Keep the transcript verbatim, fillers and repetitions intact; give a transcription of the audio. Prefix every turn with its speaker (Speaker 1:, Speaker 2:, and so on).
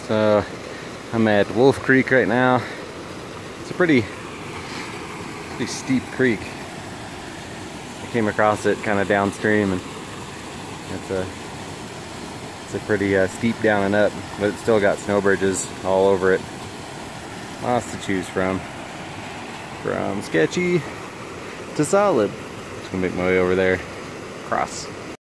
Speaker 1: So I'm at Wolf Creek right now. It's a pretty, pretty steep creek. I came across it kind of downstream, and it's a it's a pretty uh, steep down and up, but it's still got snow bridges all over it. Lots to choose from. From sketchy to solid. Just gonna make my way over there. Cross.